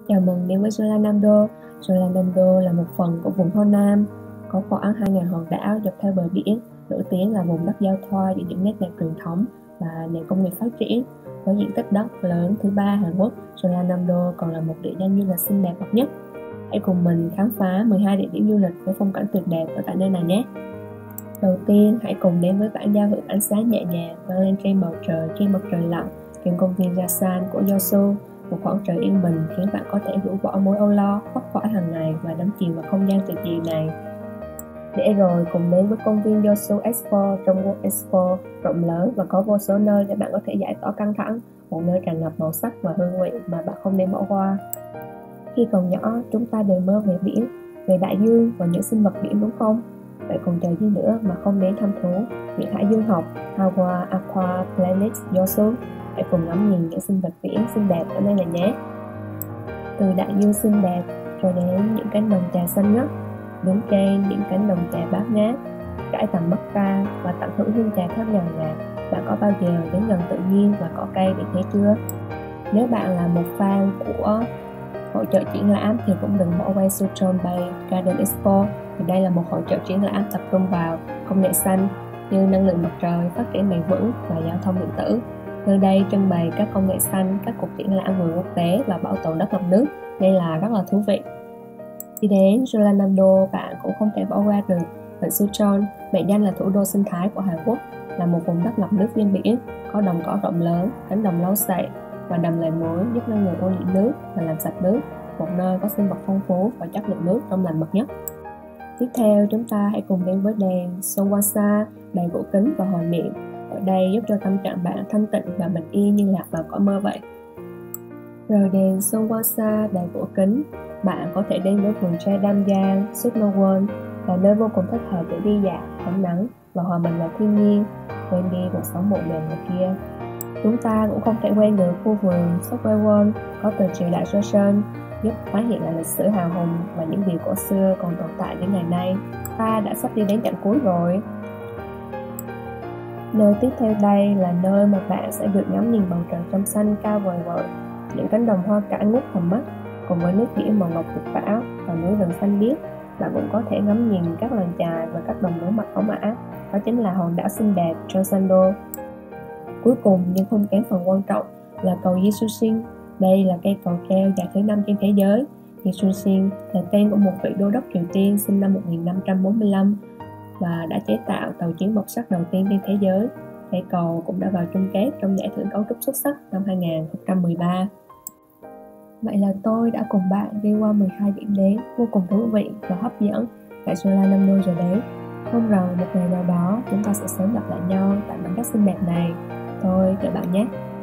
Chào mừng đến với Solanando. Solanando là một phần của vùng Ho Nam, có khoảng 2.000 hòn đảo dọc theo bờ biển, nổi tiếng là vùng đất giao thoa giữa những nét đẹp truyền thống và nền công nghiệp phát triển. Với diện tích đất lớn thứ 3 Hàn Quốc, Solanando còn là một địa danh du lịch xinh đẹp bậc nhất. Hãy cùng mình khám phá 12 địa điểm du lịch với phong cảnh tuyệt đẹp ở tại nơi này nhé. Đầu tiên, hãy cùng đến với bản giao hưởng ánh sáng nhẹ nhàng vang lên trên bầu trời khi mặt trời lặn, gần công viên Yasan của Yeosu. Một khoảng trời yên bình khiến bạn có thể rũ bỏ mối âu lo, vất vả hàng ngày và đắm chìm vào không gian tuyệt diệu này. Để rồi cùng đến với công viên Yeosu Expo trong World Expo, rộng lớn và có vô số nơi để bạn có thể giải tỏa căng thẳng, một nơi tràn ngập màu sắc và hương vị mà bạn không nên bỏ qua. Khi còn nhỏ, chúng ta đều mơ về biển, về đại dương và những sinh vật biển đúng không? Vậy còn chờ gì nữa mà không đến thăm thú Viện Hải Dương học Hawa Aqua Planet Yeosu. Hãy cùng ngắm nhìn những sinh vật biển xinh đẹp ở nơi này nhé. Từ đại dương xinh đẹp cho đến những cánh đồng trà xanh ngắt, đứng trên những cánh đồng trà bát ngát, trải tầm mắt ra và tận hưởng hương trà thơm ngào ngạt. Bạn có bao giờ đến gần tự nhiên và cỏ cây để thế chưa? Nếu bạn là một fan của hội chợ triển lãm thì cũng đừng bỏ qua Sucheon Bay Garden Expo. Thì đây là một hội chợ triển lãm tập trung vào công nghệ xanh như năng lượng mặt trời, phát triển bền vững và giao thông điện tử. Nơi đây trưng bày các công nghệ xanh, các cuộc triển lãm vườn quốc tế và bảo tồn đất ngập nước, nên là rất là thú vị. Khi đến Jeollanam-do, bạn cũng không thể bỏ qua được vịnh Sucheon, mệnh danh là thủ đô sinh thái của Hàn Quốc, là một vùng đất ngập nước ven biển, có đồng cỏ rộng lớn, cánh đồng lau sậy và đầm lầy muối giúp ngăn ngừa ô nhiễm nước và làm sạch nước, một nơi có sinh vật phong phú và chất lượng nước trong lành bậc nhất. Tiếp theo, chúng ta hãy cùng đến với đền Songwasa, đầy gỗ kính và hồi niệm. Ở đây giúp cho tâm trạng bạn thanh tịnh và bình yên như lạc vào cõi mơ vậy. Rời đền Songwasa đầy gỗ kính, bạn có thể đến với vườn tre Damgyang, Suknowon, là nơi vô cùng thích hợp để đi dạo, tắm nắng và hòa mình vào thiên nhiên, quên đi cuộc sống bộn bề ngoài kia. Chúng ta cũng không thể quên được khu vườn Sokwaewon có từ triều đại Joseon, giúp tái hiện lại lịch sử hào hùng và những điều cổ xưa còn tồn tại đến ngày nay. Ta đã sắp đi đến chặng cuối rồi. Nơi tiếp theo đây là nơi mà bạn sẽ được ngắm nhìn bầu trời trong xanh cao vời vợi, những cánh đồng hoa cải ngút tầm mắt, cùng với nước biển màu ngọc rực rỡ và núi rừng xanh biếc. Bạn cũng có thể ngắm nhìn các làng chài và các đồng lúa mạch óng ả, đó chính là hòn đảo xinh đẹp Jeollanam-do. Cuối cùng nhưng không kém phần quan trọng là cầu Yesusin. Đây là cây cầu treo dài thứ 5 trên thế giới. Yesusin là tên của một vị đô đốc Triều Tiên sinh năm 1545 và đã chế tạo tàu chiến mộc sắt đầu tiên trên thế giới. Cây cầu cũng đã vào chung kết trong giải thưởng cấu trúc xuất sắc năm 2013. Vậy là tôi đã cùng bạn đi qua 12 điểm đến vô cùng thú vị và hấp dẫn tại Jeollanam-do rồi đấy. Mong rằng một ngày nào đó chúng ta sẽ sớm gặp lại nhau tại mảnh đất xinh đẹp này. Tôi chào bạn nhé.